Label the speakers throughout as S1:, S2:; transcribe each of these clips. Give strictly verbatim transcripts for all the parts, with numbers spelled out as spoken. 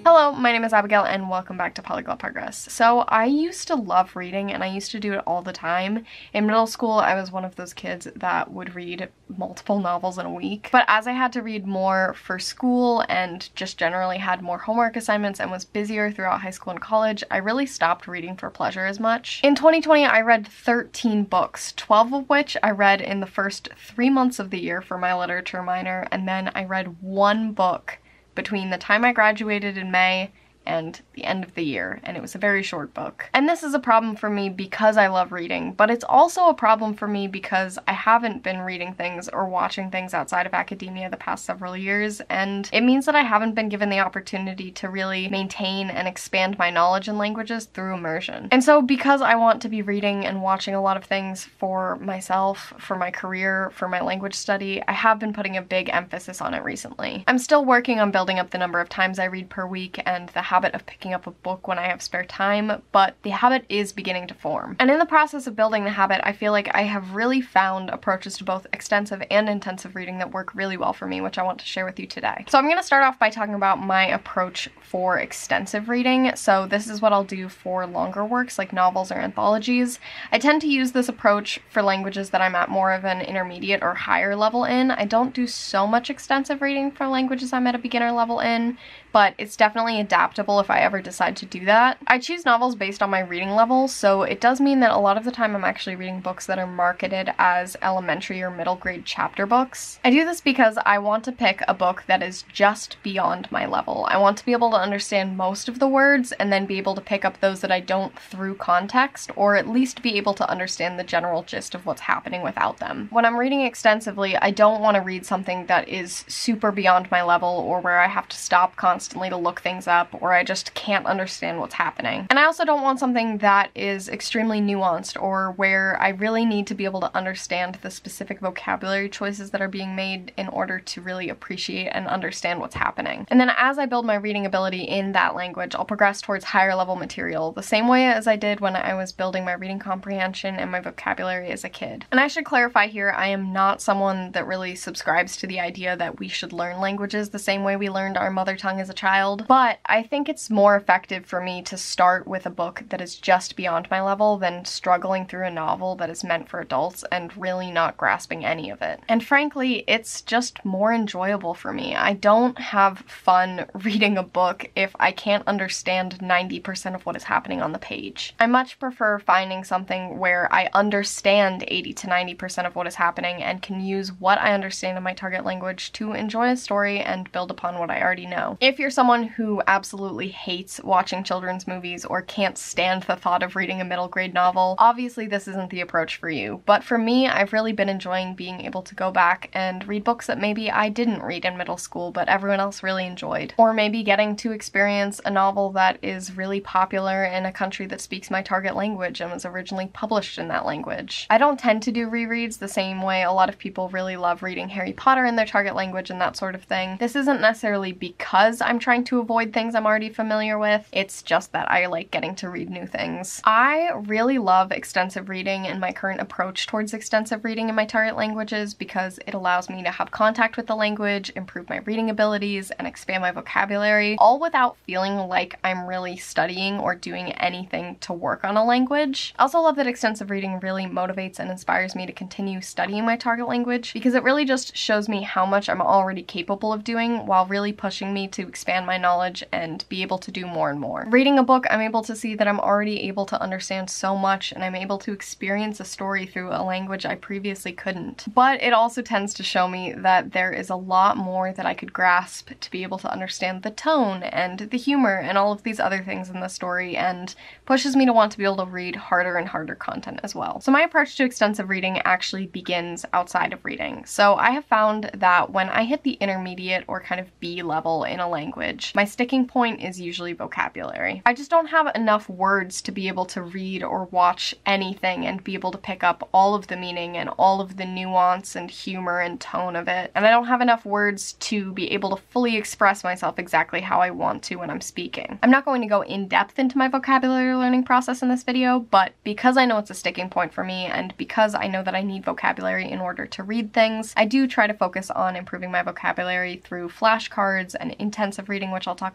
S1: Hello, my name is Abigail and welcome back to Polyglot Progress. So I used to love reading and I used to do it all the time. In middle school, I was one of those kids that would read multiple novels in a week. But as I had to read more for school and just generally had more homework assignments and was busier throughout high school and college, I really stopped reading for pleasure as much. In twenty twenty, I read thirteen books, twelve of which I read in the first three months of the year for my literature minor, and then I read one book between the time I graduated in May and the end of the year, and it was a very short book. And this is a problem for me because I love reading, but it's also a problem for me because I haven't been reading things or watching things outside of academia the past several years, and it means that I haven't been given the opportunity to really maintain and expand my knowledge in languages through immersion. And so because I want to be reading and watching a lot of things for myself, for my career, for my language study, I have been putting a big emphasis on it recently. I'm still working on building up the number of times I read per week and the habit of picking up a book when I have spare time, but the habit is beginning to form. And in the process of building the habit, I feel like I have really found approaches to both extensive and intensive reading that work really well for me, which I want to share with you today. So I'm going to start off by talking about my approach for extensive reading. So this is what I'll do for longer works like novels or anthologies. I tend to use this approach for languages that I'm at more of an intermediate or higher level in. I don't do so much extensive reading for languages I'm at a beginner level in, but it's definitely adaptable if I ever decide to do that. I choose novels based on my reading level, so it does mean that a lot of the time I'm actually reading books that are marketed as elementary or middle grade chapter books. I do this because I want to pick a book that is just beyond my level. I want to be able to understand most of the words and then be able to pick up those that I don't through context, or at least be able to understand the general gist of what's happening without them. When I'm reading extensively, I don't want to read something that is super beyond my level or where I have to stop constantly constantly to look things up, or I just can't understand what's happening. And I also don't want something that is extremely nuanced or where I really need to be able to understand the specific vocabulary choices that are being made in order to really appreciate and understand what's happening. And then as I build my reading ability in that language, I'll progress towards higher level material, the same way as I did when I was building my reading comprehension and my vocabulary as a kid. And I should clarify here, I am not someone that really subscribes to the idea that we should learn languages the same way we learned our mother tongue as a child, but I think it's more effective for me to start with a book that is just beyond my level than struggling through a novel that is meant for adults and really not grasping any of it. And frankly, it's just more enjoyable for me. I don't have fun reading a book if I can't understand ninety percent of what is happening on the page. I much prefer finding something where I understand eighty to ninety percent of what is happening and can use what I understand in my target language to enjoy a story and build upon what I already know. If you're someone who absolutely hates watching children's movies or can't stand the thought of reading a middle grade novel, obviously this isn't the approach for you. But for me, I've really been enjoying being able to go back and read books that maybe I didn't read in middle school but everyone else really enjoyed. Or maybe getting to experience a novel that is really popular in a country that speaks my target language and was originally published in that language. I don't tend to do rereads the same way a lot of people really love reading Harry Potter in their target language and that sort of thing. This isn't necessarily because I'm trying to avoid things I'm already familiar with. It's just that I like getting to read new things. I really love extensive reading and my current approach towards extensive reading in my target languages because it allows me to have contact with the language, improve my reading abilities, and expand my vocabulary, all without feeling like I'm really studying or doing anything to work on a language. I also love that extensive reading really motivates and inspires me to continue studying my target language because it really just shows me how much I'm already capable of doing while really pushing me to expand my knowledge and be able to do more and more. Reading a book, I'm able to see that I'm already able to understand so much and I'm able to experience a story through a language I previously couldn't. But it also tends to show me that there is a lot more that I could grasp to be able to understand the tone and the humor and all of these other things in the story, and pushes me to want to be able to read harder and harder content as well. So my approach to extensive reading actually begins outside of reading. So I have found that when I hit the intermediate or kind of B level in a language, my sticking point is usually vocabulary. I just don't have enough words to be able to read or watch anything and be able to pick up all of the meaning and all of the nuance and humor and tone of it. And I don't have enough words to be able to fully express myself exactly how I want to when I'm speaking. I'm not going to go in depth into my vocabulary learning process in this video, but because I know it's a sticking point for me and because I know that I need vocabulary in order to read things, I do try to focus on improving my vocabulary through flashcards and intensive reading, which I'll talk about in a minute,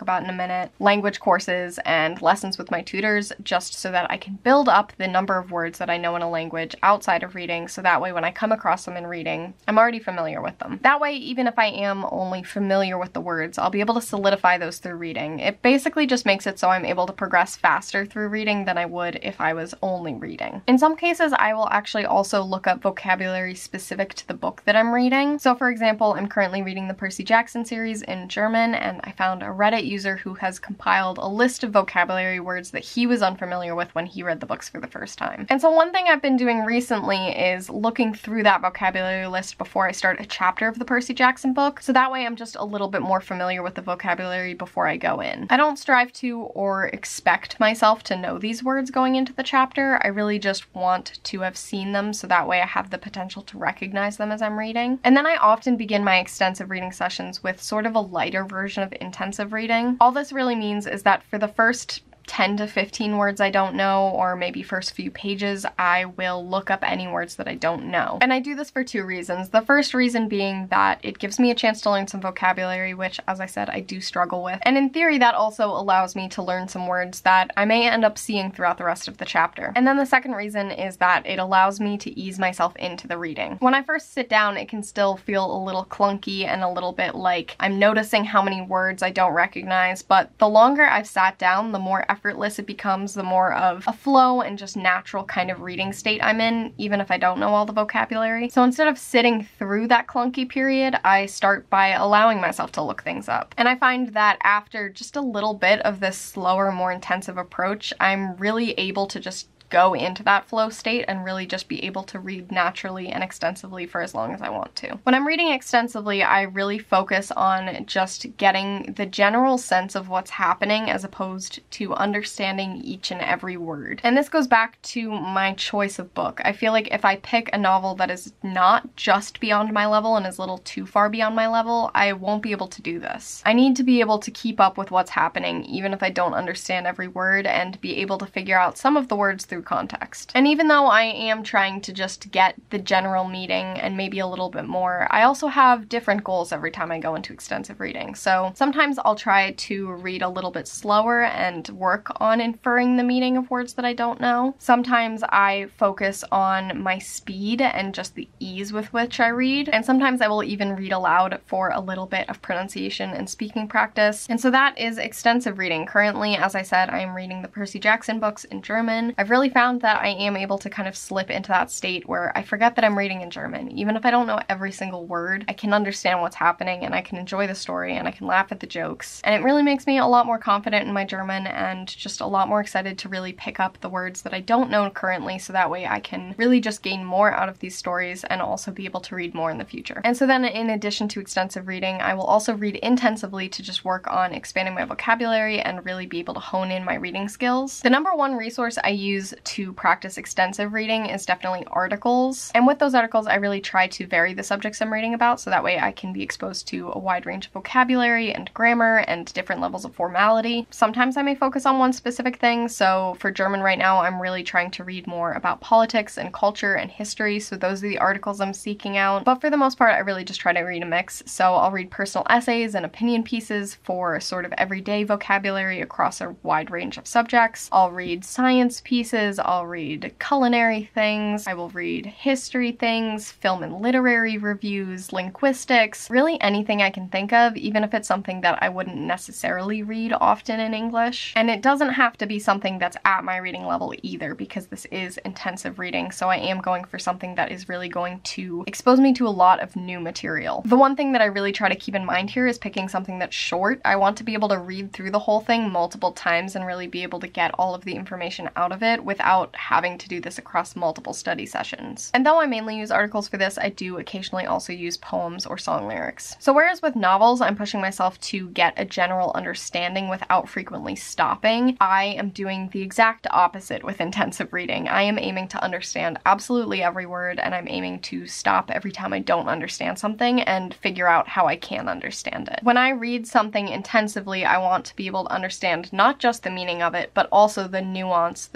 S1: minute, language courses, and lessons with my tutors, just so that I can build up the number of words that I know in a language outside of reading, so that way when I come across them in reading, I'm already familiar with them. That way, even if I am only familiar with the words, I'll be able to solidify those through reading. It basically just makes it so I'm able to progress faster through reading than I would if I was only reading. In some cases, I will actually also look up vocabulary specific to the book that I'm reading. So for example, I'm currently reading the Percy Jackson series in German, and I found a Reddit user who has compiled a list of vocabulary words that he was unfamiliar with when he read the books for the first time. And so one thing I've been doing recently is looking through that vocabulary list before I start a chapter of the Percy Jackson book, so that way I'm just a little bit more familiar with the vocabulary before I go in. I don't strive to or expect myself to know these words going into the chapter. I really just want to have seen them, so that way I have the potential to recognize them as I'm reading. And then I often begin my extensive reading sessions with sort of a lighter version of intensive reading. All this really means is that for the first ten to fifteen words I don't know, or maybe first few pages, I will look up any words that I don't know. And I do this for two reasons. The first reason being that it gives me a chance to learn some vocabulary, which, as I said, I do struggle with. And in theory, that also allows me to learn some words that I may end up seeing throughout the rest of the chapter. And then the second reason is that it allows me to ease myself into the reading. When I first sit down, it can still feel a little clunky and a little bit like I'm noticing how many words I don't recognize, but the longer I've sat down, the more effortless it becomes, the more of a flow and just natural kind of reading state I'm in, even if I don't know all the vocabulary. So instead of sitting through that clunky period, I start by allowing myself to look things up. And I find that after just a little bit of this slower, more intensive approach, I'm really able to just go into that flow state and really just be able to read naturally and extensively for as long as I want to. When I'm reading extensively, I really focus on just getting the general sense of what's happening as opposed to understanding each and every word. And this goes back to my choice of book. I feel like if I pick a novel that is not just beyond my level and is a little too far beyond my level, I won't be able to do this. I need to be able to keep up with what's happening, even if I don't understand every word, and be able to figure out some of the words through context. And even though I am trying to just get the general meaning and maybe a little bit more, I also have different goals every time I go into extensive reading. So sometimes I'll try to read a little bit slower and work on inferring the meaning of words that I don't know. Sometimes I focus on my speed and just the ease with which I read. And sometimes I will even read aloud for a little bit of pronunciation and speaking practice. And so that is extensive reading. Currently, as I said, I am reading the Percy Jackson books in German. I've really found that I am able to kind of slip into that state where I forget that I'm reading in German. Even if I don't know every single word, I can understand what's happening and I can enjoy the story and I can laugh at the jokes. And it really makes me a lot more confident in my German and just a lot more excited to really pick up the words that I don't know currently, so that way I can really just gain more out of these stories and also be able to read more in the future. And so then in addition to extensive reading, I will also read intensively to just work on expanding my vocabulary and really be able to hone in my reading skills. The number one resource I use to practice extensive reading is definitely articles. And with those articles, I really try to vary the subjects I'm reading about, so that way I can be exposed to a wide range of vocabulary and grammar and different levels of formality. Sometimes I may focus on one specific thing, so for German right now, I'm really trying to read more about politics and culture and history, so those are the articles I'm seeking out. But for the most part, I really just try to read a mix. So I'll read personal essays and opinion pieces for sort of everyday vocabulary across a wide range of subjects. I'll read science pieces, I'll read culinary things, I will read history things, film and literary reviews, linguistics, really anything I can think of, even if it's something that I wouldn't necessarily read often in English. And it doesn't have to be something that's at my reading level either, because this is intensive reading, so I am going for something that is really going to expose me to a lot of new material. The one thing that I really try to keep in mind here is picking something that's short. I want to be able to read through the whole thing multiple times and really be able to get all of the information out of it without having to do this across multiple study sessions. And though I mainly use articles for this, I do occasionally also use poems or song lyrics. So whereas with novels, I'm pushing myself to get a general understanding without frequently stopping, I am doing the exact opposite with intensive reading. I am aiming to understand absolutely every word, and I'm aiming to stop every time I don't understand something and figure out how I can understand it. When I read something intensively, I want to be able to understand not just the meaning of it, but also the nuance, the tone,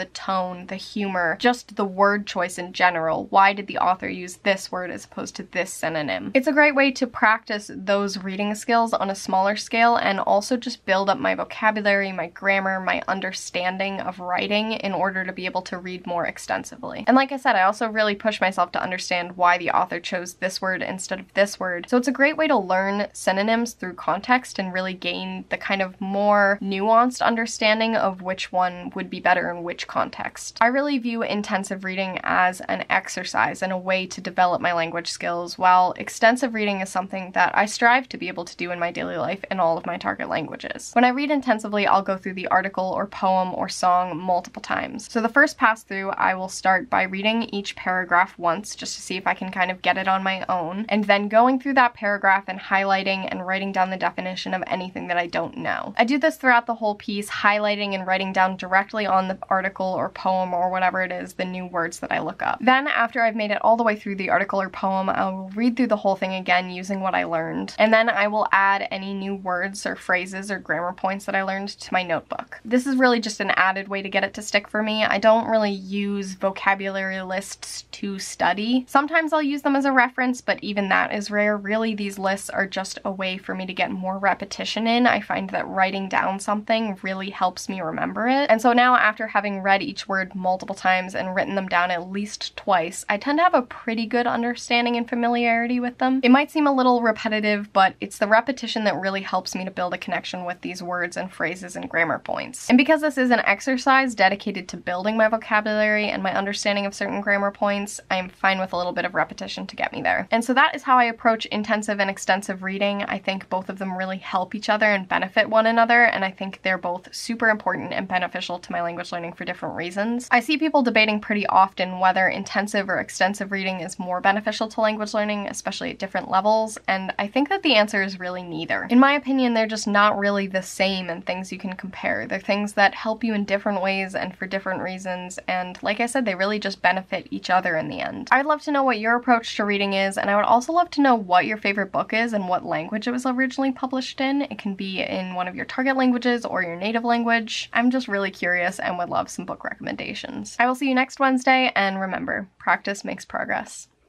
S1: tone, the humor, just the word choice in general. Why did the author use this word as opposed to this synonym? It's a great way to practice those reading skills on a smaller scale and also just build up my vocabulary, my grammar, my understanding of writing in order to be able to read more extensively. And like I said, I also really push myself to understand why the author chose this word instead of this word. So it's a great way to learn synonyms through context and really gain the kind of more nuanced understanding of which one would be better in which context. I really view intensive reading as an exercise and a way to develop my language skills, while extensive reading is something that I strive to be able to do in my daily life in all of my target languages. When I read intensively, I'll go through the article or poem or song multiple times. So the first pass through, I will start by reading each paragraph once just to see if I can kind of get it on my own, and then going through that paragraph and highlighting and writing down the definition of anything that I don't know. I do this throughout the whole piece, highlighting and writing down directly on the article or poem or whatever it is the new words that I look up. Then after I've made it all the way through the article or poem, I'll read through the whole thing again using what I learned, and then I will add any new words or phrases or grammar points that I learned to my notebook. This is really just an added way to get it to stick for me. I don't really use vocabulary lists to study. Sometimes I'll use them as a reference, but even that is rare. Really, these lists are just a way for me to get more repetition in. I find that writing down something really helps me remember it. And so now, after having read each word multiple times and written them down at least twice, I tend to have a pretty good understanding and familiarity with them. It might seem a little repetitive, but it's the repetition that really helps me to build a connection with these words and phrases and grammar points. And because this is an exercise dedicated to building my vocabulary and my understanding of certain grammar points, I'm fine with a little bit of repetition to get me there. And so that is how I approach intensive and extensive reading. I think both of them really help each other and benefit one another, and I think they're both super important and beneficial to my language learning for different reasons. I see people debating pretty often whether intensive or extensive reading is more beneficial to language learning, especially at different levels, and I think that the answer is really neither. In my opinion, they're just not really the same and things you can compare. They're things that help you in different ways and for different reasons, and like I said, they really just benefit each other in the end. I'd love to know what your approach to reading is, and I would also love to know what your favorite book is and what language it was originally published in. It can be in one of your target languages or your native language. I'm just really curious and would love some book recommendations. I will see you next Wednesday, and remember, practice makes progress.